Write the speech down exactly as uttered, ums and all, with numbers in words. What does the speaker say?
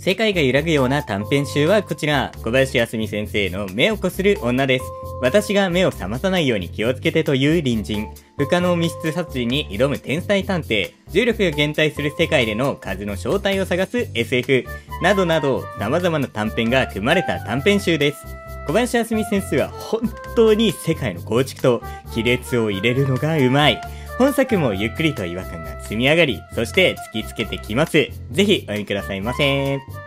世界が揺らぐような短編集はこちら、小林康美先生の目をこする女です。私が目を覚まさないように気をつけてという隣人、不可能密室殺人に挑む天才探偵、重力が減退する世界での数の正体を探す エスエフ、などなど様々な短編が組まれた短編集です。小林康美先生は本当に世界の構築と亀裂を入れるのがうまい。本作もゆっくりと違和感が積み上がり、そして突きつけてきます。ぜひお読みくださいませ。